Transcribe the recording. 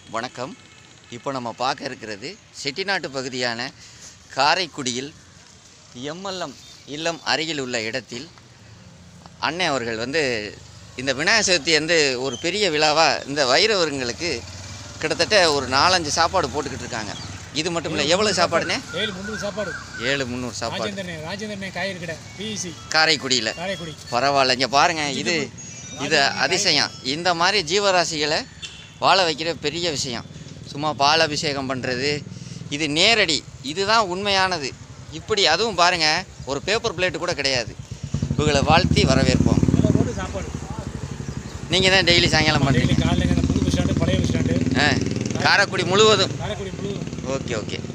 வணக்கம். இப்போ நம்ம பார்க்க இருக்கிறது செட்டிநாட்டு பகுதியான காரைக்குடியில் எம்எல்எம் இல்லம் அருகில் உள்ள இடத்தில் அன்னை அவர்கள் இந்த விநாயகர் சதுர்த்தி ஒரு பெரிய விழாவாக இந்த வைரவர்களுக்கு கிட்டத்தட்ட ஒரு 4-5 சாப்பாடு போட்டுக்கிட்டு இருக்காங்க. இது மட்டும் இல்லை, எவ்வளோ சாப்பாடுனே? 700 சாப்பாடு. 700 சாப்பாடு. ராஜேந்திரனே காய்கறி கடை பிஇசி காரைக்குடியில். பரவாயில்ல, இங்கே பாருங்கள், இது அதிசயம். இந்த மாதிரி ஜீவராசிகளை வாழ வைக்கிற பெரிய விஷயம். சும்மா பால் அபிஷேகம் பண்ணுறது இது நேரடி, இதுதான் உண்மையானது. இப்படி அதுவும் பாருங்கள், ஒரு பேப்பர் பிளேட்டு கூட கிடையாது. இவங்களை வாழ்த்தி வரவேற்போம். சாப்பாடு நீங்கள் தான் டெய்லி சாயங்காலம் பண்ணுறீங்க? காலையில் புது பஸ் ஸ்டாண்டு, பழைய பஸ் ஸ்டாண்டு, காரைக்குடி முழுவதும். காரைக்குடி முழுவதும். ஓகே.